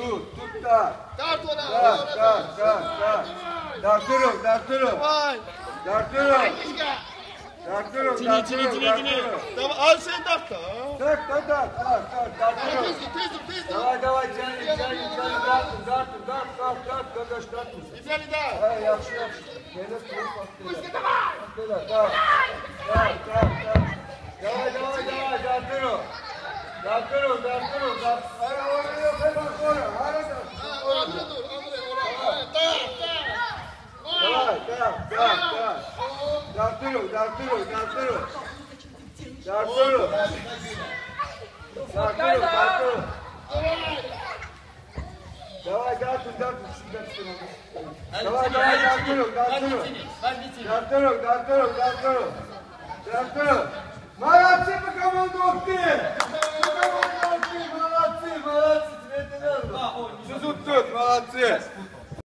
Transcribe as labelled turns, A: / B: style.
A: tut da.
B: Dart ona.
A: Dartırım.
B: Vay.
A: Dartırım.
B: Tamam al sen dart da.
A: Dart. Dartırım.
B: Tezdir.
A: Davay, içeri, dart, kardeş, dart mısın?
B: İzleri de.
A: Ha, yaxşı. Gene soğuk bastırlar. Davay, dartırım. Hara oraya yok, hemen oraya. Hara da.
B: Orada dur.
A: Dartırım. Davay, dartırım. Davay, dartırım. Молодцы, по команду Окты! Молодцы! Сузут тут, молодцы!